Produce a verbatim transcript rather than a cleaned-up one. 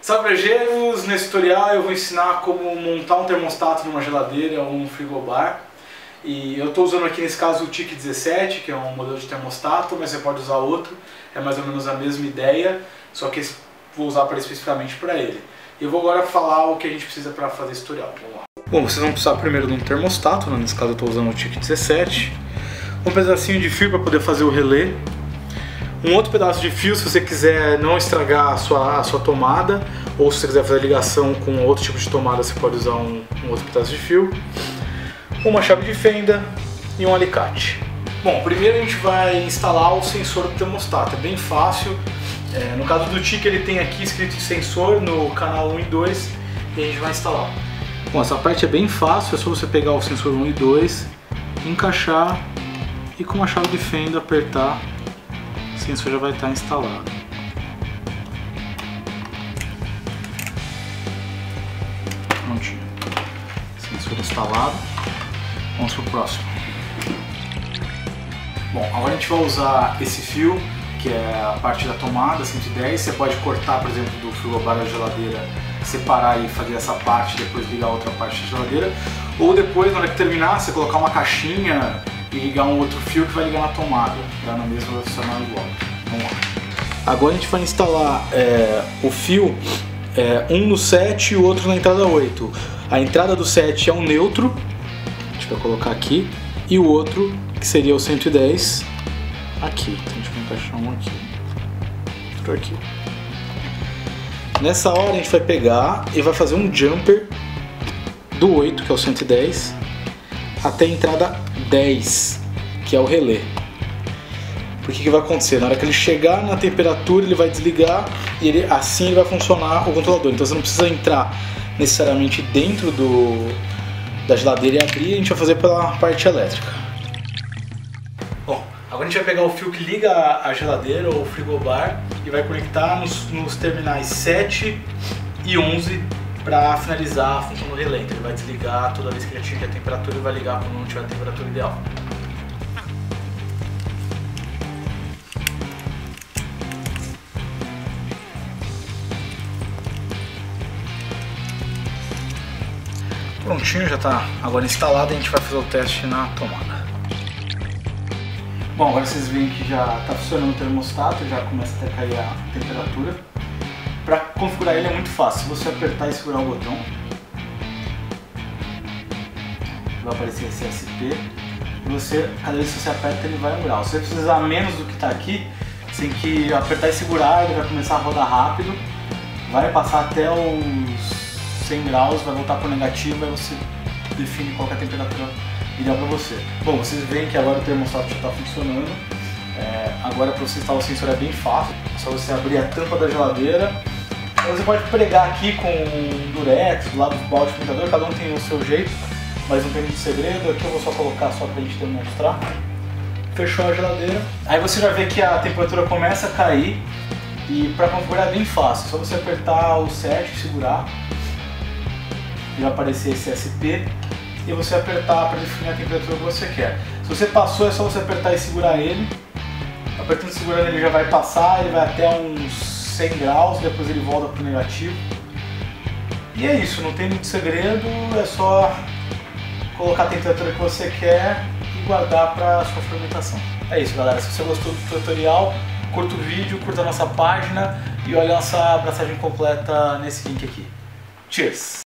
Salve viajeros! Nesse tutorial eu vou ensinar como montar um termostato numa geladeira ou um frigobar. E eu estou usando aqui nesse caso o T I C dezessete, que é um modelo de termostato, mas você pode usar outro, é mais ou menos a mesma ideia, só que esse vou usar para especificamente para ele. Eu vou agora falar o que a gente precisa para fazer esse tutorial. Vamos lá. Bom, vocês vão precisar primeiro de um termostato, né? Nesse caso eu estou usando o T I C dezessete, um pedacinho de fio para poder fazer o relé, um outro pedaço de fio se você quiser não estragar a sua, a sua tomada, ou se você quiser fazer ligação com outro tipo de tomada você pode usar um, um outro pedaço de fio, uma chave de fenda e um alicate. Bom, primeiro a gente vai instalar o sensor do termostato, é bem fácil. É, no caso do T I C ele tem aqui escrito sensor no canal um e dois e a gente vai instalar. Bom, essa parte é bem fácil, é só você pegar o sensor um e dois, encaixar e com uma chave de fenda apertar, o sensor já vai estar instalado. Prontinho, sensor instalado. Vamos para o próximo. Bom, agora a gente vai usar esse fio, que é a parte da tomada cento e dez. Você pode cortar, por exemplo, do frigobar da geladeira, separar e fazer essa parte, depois ligar a outra parte da geladeira. Ou depois, na hora que terminar, você colocar uma caixinha e ligar um outro fio que vai ligar na tomada. Dá na mesma, vai funcionar igual. Vamos lá. Agora a gente vai instalar é, o fio, é, um no sete e o outro na entrada oito. A entrada do sete é um neutro, a gente vai colocar aqui, e o outro, que seria o cento e dez, aqui. Então a gente vai encaixar um aqui, outro aqui. Nessa hora a gente vai pegar e vai fazer um jumper do oito, que é o cento e dez, até a entrada dez, que é o relé. Por que que vai acontecer? Na hora que ele chegar na temperatura ele vai desligar e ele, assim ele vai funcionar o controlador. Então você não precisa entrar necessariamente dentro do, da geladeira e abrir, a gente vai fazer pela parte elétrica. Bom, agora a gente vai pegar o fio que liga a geladeira ou o frigobar e vai conectar nos, nos terminais sete e onze para finalizar a função do relé. Então ele vai desligar toda vez que ele atingir a temperatura e vai ligar quando não tiver a temperatura ideal. Prontinho, já está agora instalado e a gente vai fazer o teste na tomada. Bom, agora vocês veem que já está funcionando o termostato, já começa a cair a temperatura. Para configurar ele é muito fácil, se você apertar e segurar o botão, vai aparecer esse S P, e você, cada vez que você aperta ele vai um grau. Se você precisar menos do que está aqui, você tem que apertar e segurar, ele vai começar a rodar rápido, vai passar até os cem graus, vai voltar para o negativo e você define qual é a temperatura ideal para você. Bom, vocês veem que agora o termostato já está funcionando. É, agora para você instalar o sensor é bem fácil, é só você abrir a tampa da geladeira. Então, você pode pregar aqui com um durex, do lado do balde do computador, cada um tem o seu jeito, mas não tem muito segredo. Aqui eu vou só colocar só para a gente demonstrar. Fechou a geladeira. Aí você já vê que a temperatura começa a cair e para configurar é bem fácil, é só você apertar o sete e segurar. Vai aparecer esse S P e você apertar para definir a temperatura que você quer. Se você passou, é só você apertar e segurar ele. Apertando e segurando ele já vai passar, ele vai até uns cem graus, depois ele volta para o negativo. E é isso, não tem muito segredo, é só colocar a temperatura que você quer e guardar para a sua fermentação. É isso, galera, se você gostou do tutorial, curta o vídeo, curta a nossa página e olha a nossa abraçagem completa nesse link aqui. Cheers!